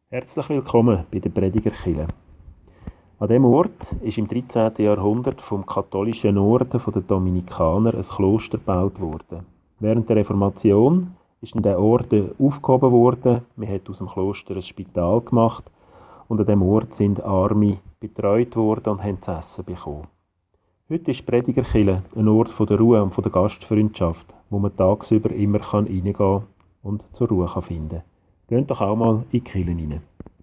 Herzlich willkommen bei der Predigerkirche. An diesem Ort ist im 13. Jahrhundert vom katholischen Orden der Dominikaner ein Kloster gebaut worden. Während der Reformation ist der Orden aufgehoben worden, man hat aus dem Kloster ein Spital gemacht und an diesem Ort sind Arme betreut worden und haben zu essen bekommen. Heute ist die Predigerkirche ein Ort der Ruhe und der Gastfreundschaft, wo man tagsüber immer reingehen kann und zur Ruhe finden kann. Geht doch auch mal in die Kirche rein.